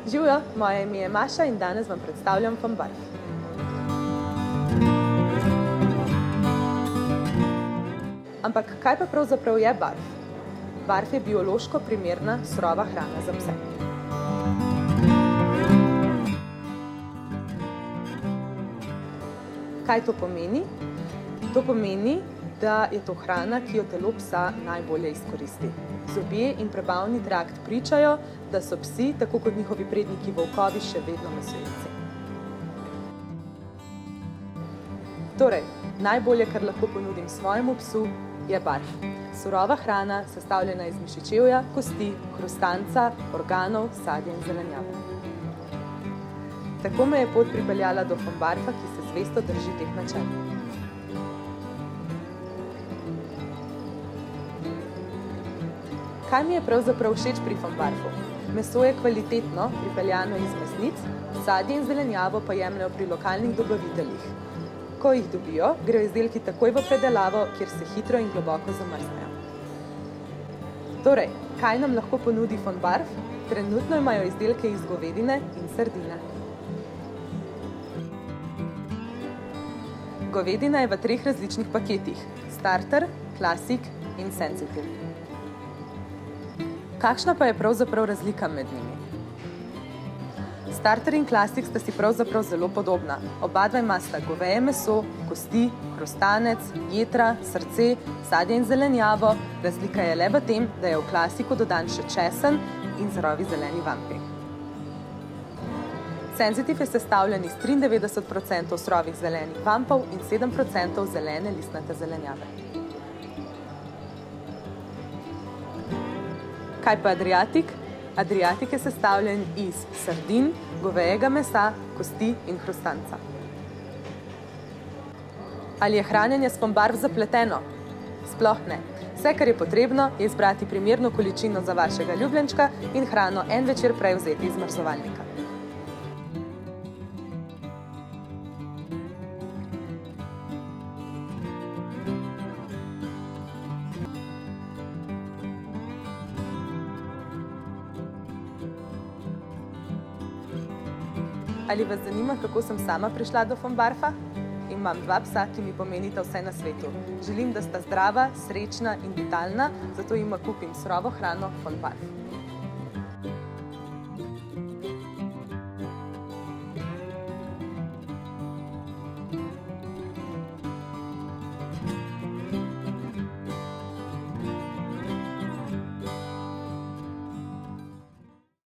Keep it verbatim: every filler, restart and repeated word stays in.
Živjo, moje ime je Maša in danes vam predstavljam von Barf. Ampak kaj pa pravzaprav je barf? Barf je biološko primerna surova hrana za pse. Kaj to pomeni? To pomeni, da je to hrana, ki jo telo psa najbolje izkoristi. Zobje in prebavni trakt pričajo, da so psi, tako kot njihovi predniki volkovi, še vedno mesojedci. Torej, najbolje, kar lahko ponudim svojemu psu, je barf. Surova hrana, sestavljena iz mišičevja, kosti, hrustanca, organov, sadja in zelenjave. Tako me je pot pripeljala do von Barfa, ki se zvesto drži teh načel. Kaj mi je pravzaprav všeč pri von Barfu? Meso je kvalitetno, pripeljano iz mesnic, sadje in zelenjavo pa jemljejo pri lokalnih dobaviteljih. Ko jih dobijo, grejo izdelki takoj v predelavo, kjer se hitro in globoko zamrznejo. Torej, kaj nam lahko ponudi von Barf? Trenutno imajo izdelke iz govedine in sardine. Govedina je v treh različnih paketih: Starter, Classic in Sensitive. Kakšna pa je pravzaprav razlika med njimi? Starter in Classic sta si pravzaprav zelo podobna. Oba dva imata goveje meso, kosti, hrustanec, jetra, srce, sadje in zelenjavo. Razlika je le v tem, da je v Classicu dodan še česen in surovi zeleni vampi. Sensitive je sestavljen iz triindevetdeset procentov surovih zelenih vampov in sedem procentov zelene listnate zelenjave. Kaj pa Adriatic? Adriatic je sestavljen iz sardin, govejega mesa, kosti in hrustanca. Ali je hranjenje s von Barf zapleteno? Sploh ne. Vse, kar je potrebno, je izbrati primerno količino za vašega ljubljenčka in hrano en večer prej vzeti iz mrzovalnika. Ali vas zanima, kako sem sama prišla do von Barfa? Imam dva psa, ki mi pomenita vse na svetu. Želim, da sta zdrava, srečna in vitalna, zato jima kupim surovo hrano von Barf.